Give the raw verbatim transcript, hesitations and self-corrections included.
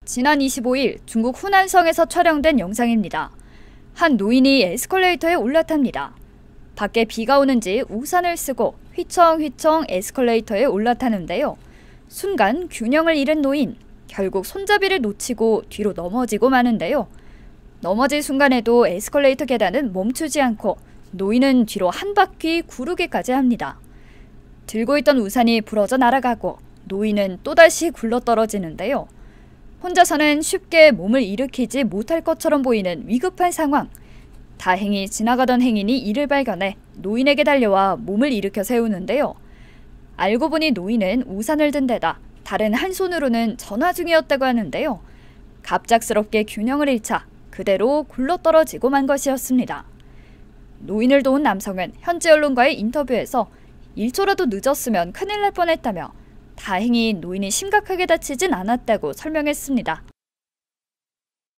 지난 이십오일 중국 후난성에서 촬영된 영상입니다. 한 노인이 에스컬레이터에 올라탑니다. 밖에 비가 오는지 우산을 쓰고 휘청휘청 에스컬레이터에 올라타는데요. 순간 균형을 잃은 노인, 결국 손잡이를 놓치고 뒤로 넘어지고 마는데요. 넘어질 순간에도 에스컬레이터 계단은 멈추지 않고 노인은 뒤로 한 바퀴 구르기까지 합니다. 들고 있던 우산이 부러져 날아가고 노인은 또다시 굴러떨어지는데요. 혼자서는 쉽게 몸을 일으키지 못할 것처럼 보이는 위급한 상황. 다행히 지나가던 행인이 이를 발견해 노인에게 달려와 몸을 일으켜 세우는데요. 알고 보니 노인은 우산을 든 데다 다른 한 손으로는 전화 중이었다고 하는데요. 갑작스럽게 균형을 잃자 그대로 굴러떨어지고 만 것이었습니다. 노인을 도운 남성은 현지 언론과의 인터뷰에서 일 초라도 늦었으면 큰일 날 뻔했다며 다행히 노인이 심각하게 다치진 않았다고 설명했습니다.